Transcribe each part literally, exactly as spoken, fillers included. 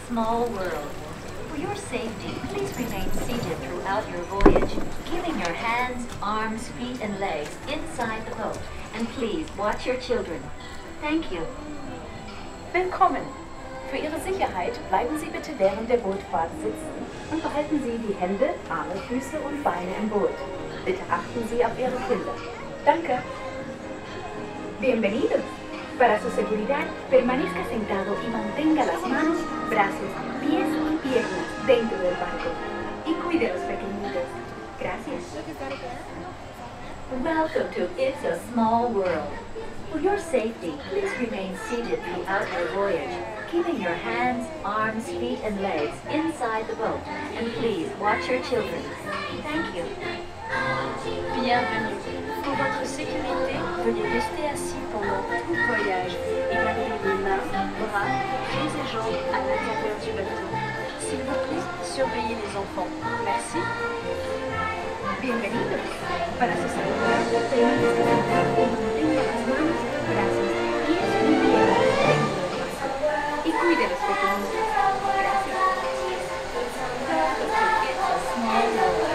small world. For your safety, please remain seated throughout your voyage, keeping your hands, arms, feet, and legs inside the boat. And please watch your children. Thank you. Willkommen! Für Ihre Sicherheit bleiben Sie bitte während der Bootfahrt sitzen und behalten Sie die Hände, Arme, Füße und Beine im Boot. Bitte achten Sie auf Ihre Kinder. Danke. Bienvenidos. Para su seguridad, permanezca sentado y mantenga las manos, brazos, pies y piernas dentro del barco. Y cuide a los pequeñitos. Gracias. Welcome to It's a Small World. For your safety, please remain seated throughout your voyage, keeping your hands, arms, feet, and legs inside the boat. And please watch your children. Thank you. Bienvenue. Pour votre sécurité, veuillez rester assis pendant tout le voyage et garder les mains, bras, pieds et jambes à l'intérieur du bateau. S'il vous plaît, surveillez les enfants. Merci. Bienvenidos. Para su seguridad, permanezca sentado y mantenga las manos, brazos, pies y piernas dentro del barco. Y cuide a los pequeñitos. Gracias. Welcome to It's a Small World.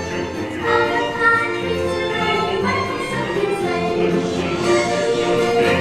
Thank you.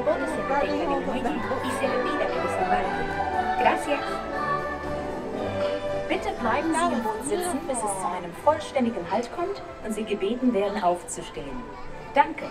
bote se detenga en el muelle y se le pida que desembarque. Gracias. Bitte bleiben Sie im Boot sitzen, bis es zu einem vollständigen Halt kommt und Sie gebeten werden, aufzustehen. Danke.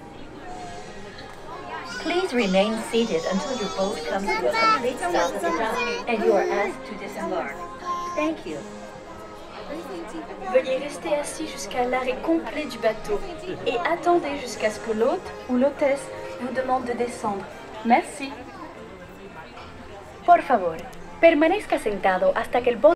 Please remain seated until your boat comes to a complete stop at the dock and you are asked to disembark. Thank you. Veuillez rester assis jusqu'à l'arrêt complet du bateau et attendez jusqu'à ce que l'hôte ou l'hôtesse vous demande de descendre. Merci. Por favor, permanezca sentado hasta que el bote